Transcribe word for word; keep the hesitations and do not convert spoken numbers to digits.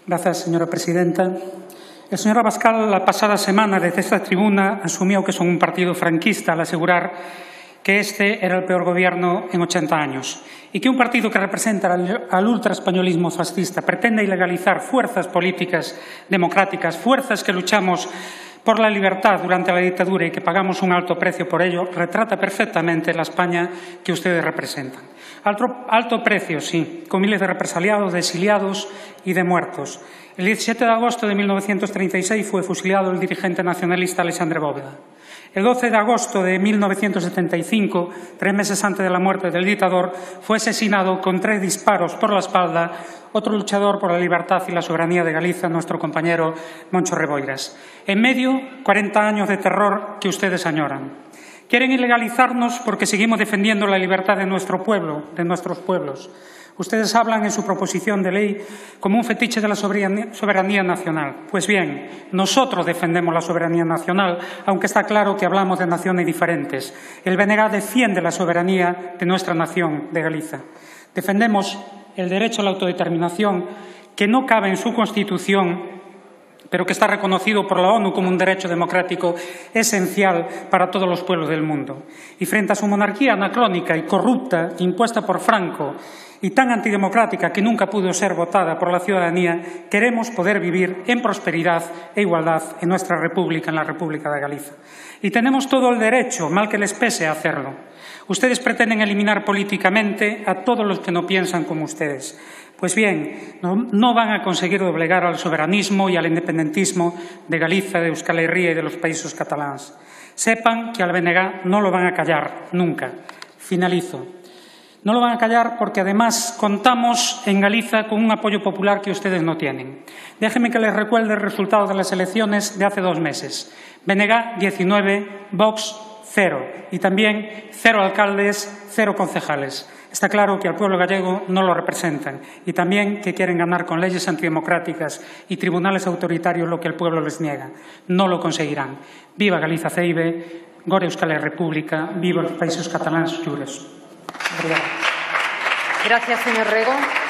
Gracias, señora presidenta. El señor Abascal, la pasada semana, desde esta tribuna, asumió que son un partido franquista al asegurar que este era el peor gobierno en ochenta años y que un partido que representa al, al ultraespañolismo fascista pretende ilegalizar fuerzas políticas democráticas, fuerzas que luchamos por la libertad durante la dictadura y que pagamos un alto precio por ello, retrata perfectamente la España que ustedes representan. Alto, alto precio, sí, con miles de represaliados, de exiliados y de muertos. El diecisiete de agosto de mil novecientos treinta y seis fue fusilado el dirigente nacionalista Alexandre Bóveda. El doce de agosto de mil novecientos setenta y cinco, tres meses antes de la muerte del dictador, fue asesinado con tres disparos por la espalda otro luchador por la libertad y la soberanía de Galicia, nuestro compañero Moncho Reboiras. En medio, cuarenta años de terror que ustedes añoran. Quieren ilegalizarnos porque seguimos defendiendo la libertad de nuestro pueblo, de nuestros pueblos. Ustedes hablan en su proposición de ley como un fetiche de la soberanía, soberanía nacional. Pues bien, nosotros defendemos la soberanía nacional, aunque está claro que hablamos de naciones diferentes. El B N G defiende la soberanía de nuestra nación, de Galicia. Defendemos el derecho a la autodeterminación, que no cabe en su Constitución, pero que está reconocido por la ONU como un derecho democrático esencial para todos los pueblos del mundo. Y frente a su monarquía anacrónica y corrupta, impuesta por Franco, y tan antidemocrática que nunca pudo ser votada por la ciudadanía, queremos poder vivir en prosperidad e igualdad en nuestra república, en la República de Galicia. Y tenemos todo el derecho, mal que les pese, a hacerlo. Ustedes pretenden eliminar políticamente a todos los que no piensan como ustedes. Pues bien, no, no van a conseguir doblegar al soberanismo y al independentismo de Galicia, de Euskal Herria y de los países catalanes. Sepan que al B N G no lo van a callar, nunca. Finalizo. No lo van a callar porque, además, contamos en Galicia con un apoyo popular que ustedes no tienen. Déjenme que les recuerde el resultado de las elecciones de hace dos meses. B N G, diecinueve, Vox, cero. Y también cero alcaldes, cero concejales. Está claro que al pueblo gallego no lo representan y también que quieren ganar con leyes antidemocráticas y tribunales autoritarios lo que el pueblo les niega. No lo conseguirán. Viva Galicia Ceibe, Gora Euskal República, viva los países catalanes lliures. Gracias, señor Rego.